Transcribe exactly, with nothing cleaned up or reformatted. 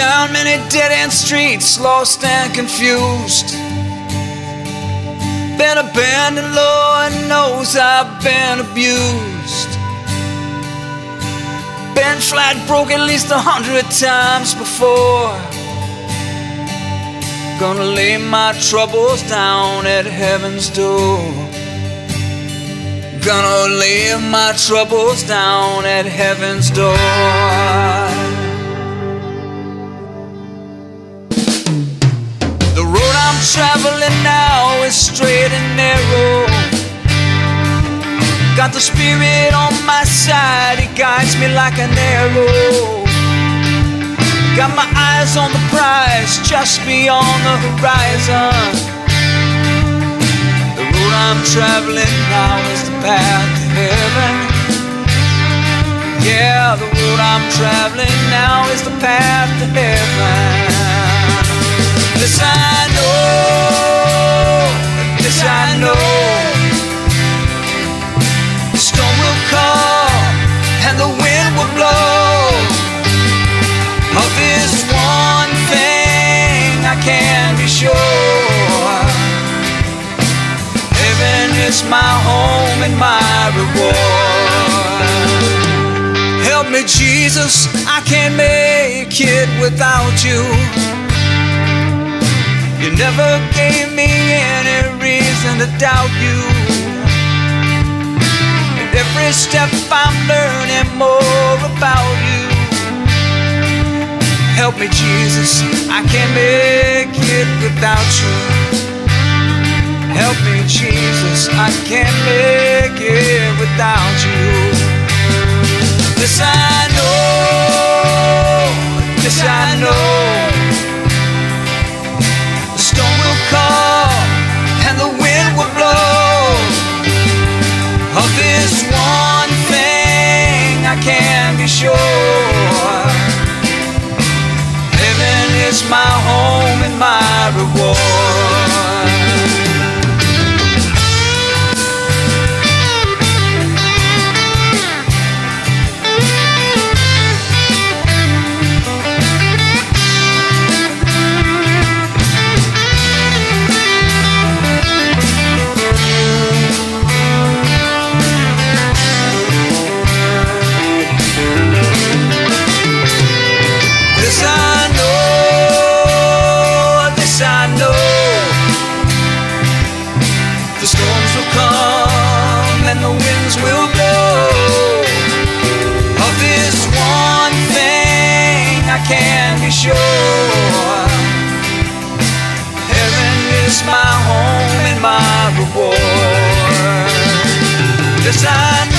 down many dead-end streets, lost and confused. Been abandoned, Lord knows I've been abused. Been flat broke at least a hundred times before. Gonna lay my troubles down at heaven's door. Gonna lay my troubles down at heaven's door. The road I'm traveling now is straight and narrow. Got the Spirit on my side, He guides me like an arrow. Got my eyes on the prize just beyond the horizon. The road I'm traveling now is the path to heaven. Yeah, the road I'm traveling now is the path to heaven. This I know, this I know. The storm will come and the wind will blow. Of this one thing I can be sure: heaven is my home and my reward. Help me, Jesus, I can't make it without you. You never gave me any reason to doubt you. And every step I'm learning more about you. Help me, Jesus, I can't make it without you. Help me, Jesus, I can't make it without you. This I know, this I know. The storm will come and the wind will blow. Of this one thing I can be sure: heaven is my home and my reward. The storms will come and the winds will blow. Of this one thing I can be sure: heaven is my home and my reward. Yes, I know.